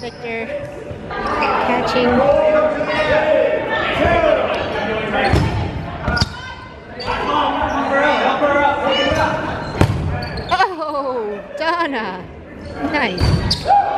Victor catching. Oh, Donna. Nice.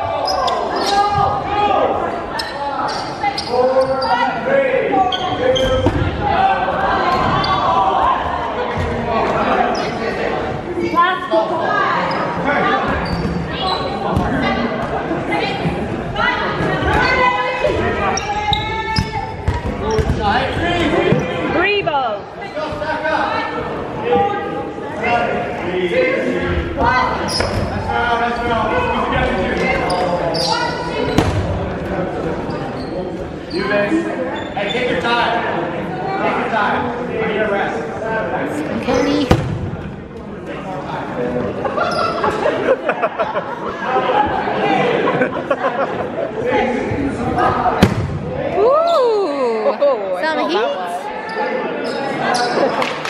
Hey, take your time. Take your time. I need a rest. Cody. Ooh! Some heat.